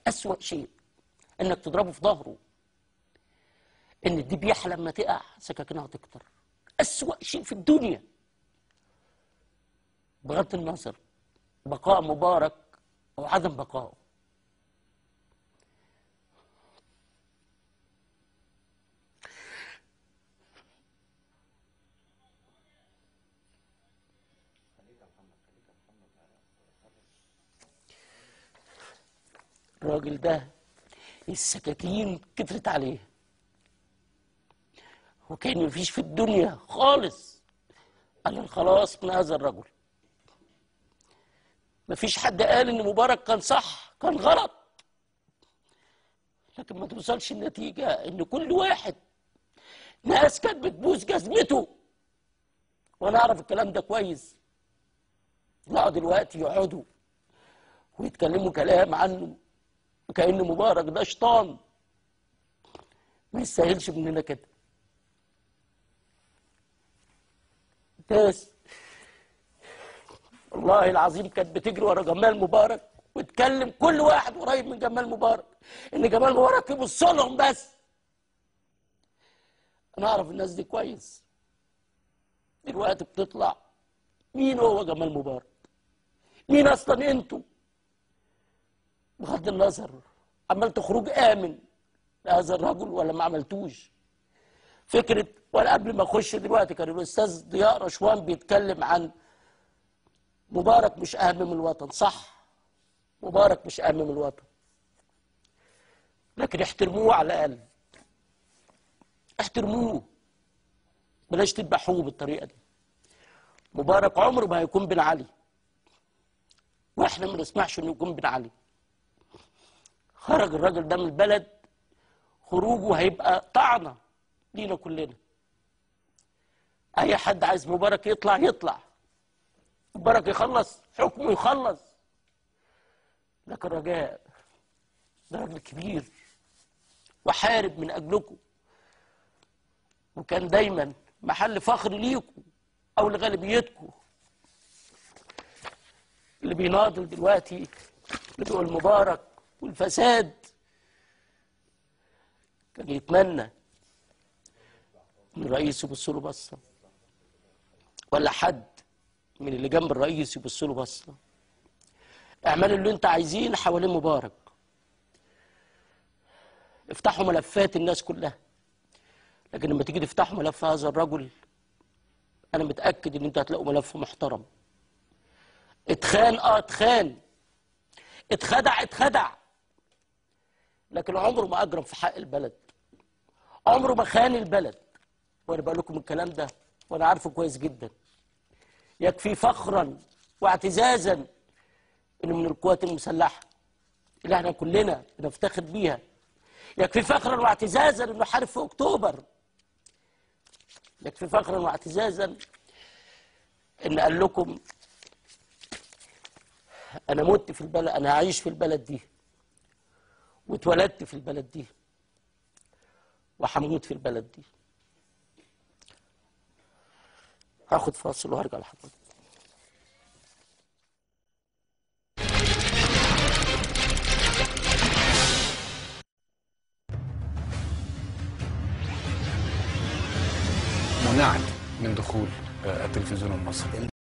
أسوأ شيء إنك تضربه في ظهره. إن الذبيحة لما تقع سكاكينها تكتر. أسوأ شيء في الدنيا. بغض النظر بقاء مبارك أو عدم بقائه. الراجل ده السكاكين كترت عليه، وكان مفيش في الدنيا خالص قال الخلاص من هذا الرجل. مفيش حد قال ان مبارك كان صح، كان غلط، لكن ما توصلش النتيجه ان كل واحد ناس كانت بتبوس جزمته، وانا اعرف الكلام ده كويس، لا دلوقتي يقعدوا ويتكلموا كلام عنه وكأن مبارك ده شيطان. ما يستاهلش مننا كده. ناس والله العظيم كانت بتجري ورا جمال مبارك وتكلم كل واحد قريب من جمال مبارك ان جمال مبارك يبص لهم بس. انا اعرف الناس دي كويس. دلوقتي بتطلع مين هو جمال مبارك؟ مين اصلا انتوا؟ بغض النظر عملتوا خروج امن لهذا الرجل ولا ما عملتوش. فكره ولا قبل ما اخش دلوقتي كان الاستاذ ضياء رشوان بيتكلم عن مبارك مش اهم من الوطن. صح، مبارك مش اهم من الوطن، لكن احترموه على الاقل. احترموه، بلاش تذبحوه بالطريقه دي. مبارك عمره ما هيكون بن علي، واحنا ما نسمحش انه يكون بن علي. خرج الراجل ده من البلد، خروجه هيبقى طعنه لينا كلنا. اي حد عايز مبارك يطلع يطلع، مبارك يخلص حكمه يخلص، لكن رجاء ده راجل كبير وحارب من اجلكم، وكان دايما محل فخر ليكم او لغالبيتكم. اللي بيناضل دلوقتي اللي بيقول مبارك والفساد كان يتمنى ان الرئيس يبص له بصه، ولا حد من اللي جنب الرئيس يبص له بصه. اعملوا اللي انت عايزين حوالين مبارك، افتحوا ملفات الناس كلها، لكن لما تيجي تفتحوا ملف هذا الرجل انا متاكد ان انتوا هتلاقوا ملف محترم. اتخان اتخان، اتخدع، لكن عمره ما اجرم في حق البلد، عمره ما خان البلد. وانا بقول لكم الكلام ده وانا عارفه كويس جدا. يكفي فخرا واعتزازا انه من القوات المسلحه اللي احنا كلنا بنفتخر بيها. يكفي فخرا واعتزازا انه حارب في اكتوبر. يكفي فخرا واعتزازا ان قال لكم انا مت في البلد، انا هعيش في البلد دي، واتولدت في البلد دي، وهموت في البلد دي. هاخد فاصل وهرجع لحضرتك. منعت من دخول التلفزيون المصري.